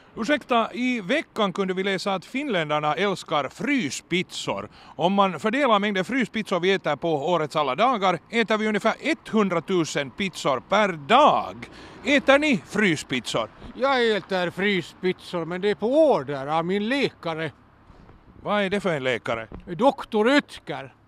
Ursäkta, i veckan kunde vi läsa att finländarna älskar fryspizzor. Om man fördelar mängden fryspizzor vi äter på årets alla dagar äter vi ungefär 100 000 pizzor per dag. Äter ni fryspizzor? Jag äter fryspizzor, men det är på order av min läkare. Vad är det för en läkare? Doktor Ötker.